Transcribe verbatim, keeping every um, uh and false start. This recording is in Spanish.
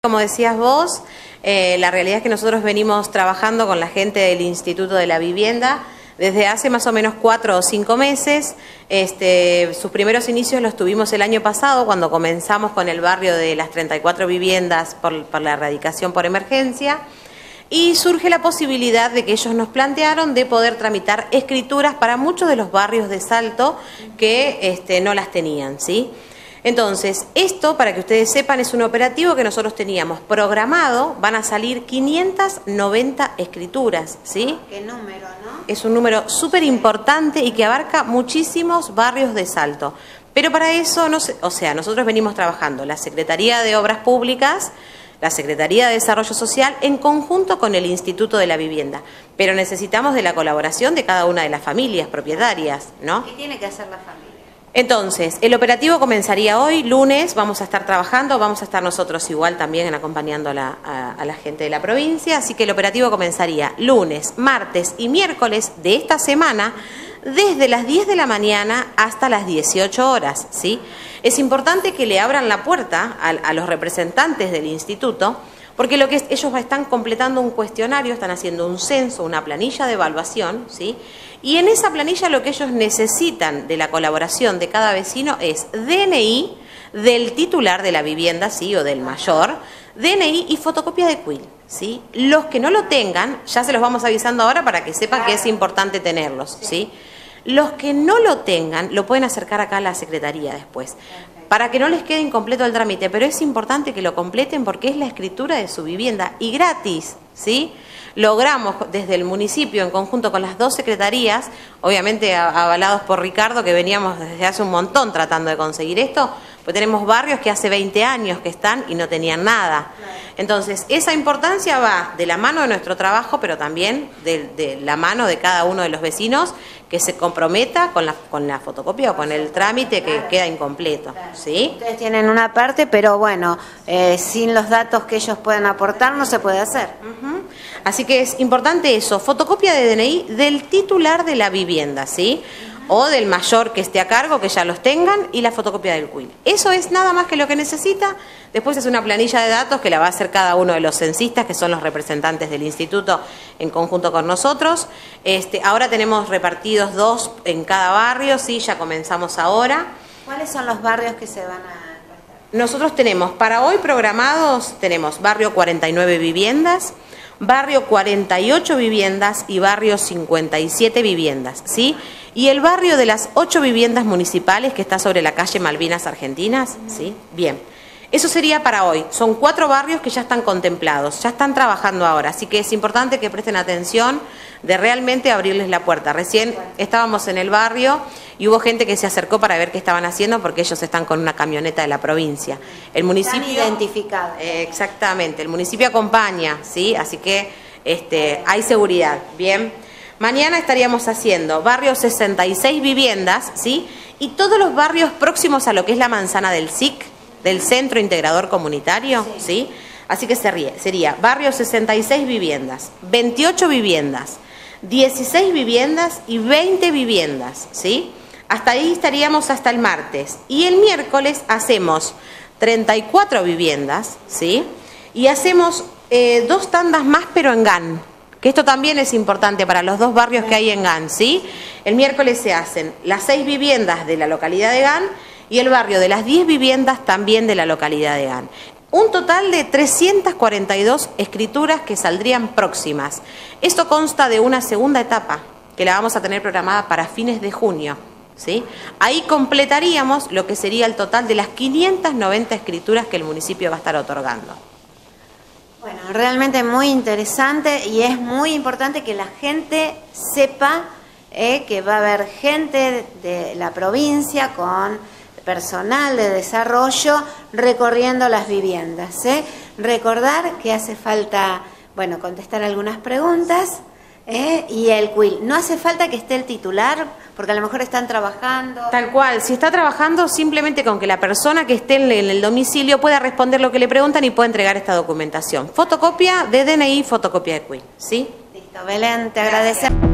Como decías vos, eh, la realidad es que nosotros venimos trabajando con la gente del Instituto de la Vivienda desde hace más o menos cuatro o cinco meses. Este, sus primeros inicios los tuvimos el año pasado cuando comenzamos con el barrio de las treinta y cuatro viviendas por, por la erradicación por emergencia. Y surge la posibilidad de que ellos nos plantearon de poder tramitar escrituras para muchos de los barrios de Salto que este, no las tenían, ¿sí? Entonces, esto, para que ustedes sepan, es un operativo que nosotros teníamos programado. Van a salir quinientas noventa escrituras, ¿sí? ¿Qué número, no? Es un número súper importante y que abarca muchísimos barrios de Salto. Pero para eso, no se, o sea, nosotros venimos trabajando la Secretaría de Obras Públicas, la Secretaría de Desarrollo Social, en conjunto con el Instituto de la Vivienda. Pero necesitamos de la colaboración de cada una de las familias propietarias, ¿no? ¿Qué tiene que hacer la familia? Entonces, el operativo comenzaría hoy, lunes, vamos a estar trabajando, vamos a estar nosotros igual también acompañando a la, a, a la gente de la provincia, así que el operativo comenzaría lunes, martes y miércoles de esta semana, desde las diez de la mañana hasta las dieciocho horas, ¿sí? Es importante que le abran la puerta a, a los representantes del instituto, porque lo que es, ellos están completando un cuestionario, están haciendo un censo, una planilla de evaluación, ¿sí? Y en esa planilla lo que ellos necesitan de la colaboración de cada vecino es D N I del titular de la vivienda, ¿sí? O del mayor, D N I y fotocopia de Q I L, ¿sí? Los que no lo tengan, ya se los vamos avisando ahora para que sepan que es importante tenerlos, ¿sí? Los que no lo tengan, lo pueden acercar acá a la Secretaría después, para que no les quede incompleto el trámite, pero es importante que lo completen porque es la escritura de su vivienda y gratis, ¿sí? Logramos desde el municipio, en conjunto con las dos secretarías, obviamente avalados por Ricardo, que veníamos desde hace un montón tratando de conseguir esto, pues tenemos barrios que hace veinte años que están y no tenían nada. Entonces, esa importancia va de la mano de nuestro trabajo, pero también de, de la mano de cada uno de los vecinos que se comprometa con la, con la fotocopia o con el trámite que queda incompleto, ¿sí? Ustedes tienen una parte, pero bueno, eh, sin los datos que ellos puedan aportar no se puede hacer. Uh-huh. Así que es importante eso, fotocopia de D N I del titular de la vivienda, ¿sí? O del mayor que esté a cargo, que ya los tengan, y la fotocopia del Q I L. Eso es nada más que lo que necesita. Después es una planilla de datos que la va a hacer cada uno de los censistas, que son los representantes del instituto en conjunto con nosotros. Este, ahora tenemos repartidos dos en cada barrio, sí, ya comenzamos ahora. ¿Cuáles son los barrios que se van a...? Nosotros tenemos, para hoy programados, tenemos barrio cuarenta y nueve viviendas, barrio cuarenta y ocho viviendas y barrio cincuenta y siete viviendas, ¿sí? Y el barrio de las ocho viviendas municipales que está sobre la calle Malvinas Argentinas, ¿sí? Bien, eso sería para hoy. Son cuatro barrios que ya están contemplados, ya están trabajando ahora, así que es importante que presten atención de realmente abrirles la puerta. Recién estábamos en el barrio y hubo gente que se acercó para ver qué estaban haciendo porque ellos están con una camioneta de la provincia. El municipio... Están identificados. Eh, exactamente, el municipio acompaña, ¿sí? Así que este, hay seguridad, ¿bien? Mañana estaríamos haciendo barrio sesenta y seis viviendas, ¿sí? Y todos los barrios próximos a lo que es la manzana del S I C, del Centro Integrador Comunitario, ¿sí? ¿Sí? Así que sería, sería barrio sesenta y seis viviendas, veintiocho viviendas, dieciséis viviendas y veinte viviendas, ¿sí? Hasta ahí estaríamos hasta el martes. Y el miércoles hacemos treinta y cuatro viviendas, ¿sí? Y hacemos eh, dos tandas más, pero en G A N. Que esto también es importante para los dos barrios que hay en G A N, ¿sí? El miércoles se hacen las seis viviendas de la localidad de G A N y el barrio de las diez viviendas también de la localidad de G A N. Un total de trescientas cuarenta y dos escrituras que saldrían próximas. Esto consta de una segunda etapa que la vamos a tener programada para fines de junio, ¿sí? Ahí completaríamos lo que sería el total de las quinientas noventa escrituras que el municipio va a estar otorgando. Bueno, realmente muy interesante y es muy importante que la gente sepa eh, que va a haber gente de la provincia con personal de desarrollo recorriendo las viviendas. ¿eh? Recordar que hace falta, bueno, contestar algunas preguntas ¿eh? y el Q I L. No hace falta que esté el titular, porque a lo mejor están trabajando. Tal cual, si está trabajando, simplemente con que la persona que esté en el domicilio pueda responder lo que le preguntan y pueda entregar esta documentación. Fotocopia de D N I, fotocopia de Q I L, ¿sí? Listo, Belén, te agradecemos.